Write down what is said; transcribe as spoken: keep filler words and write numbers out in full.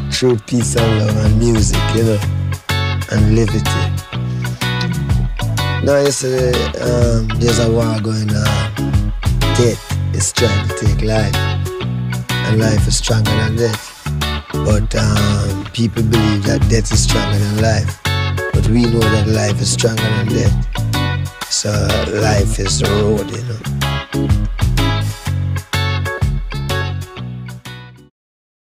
Truth, peace and love and music, you know, and liberty. Now yesterday, um, there's a war going on. Death is trying to take life, and life is stronger than death. But um, people believe that death is stronger than life. But we know that life is stronger than death. So life is the road, you know.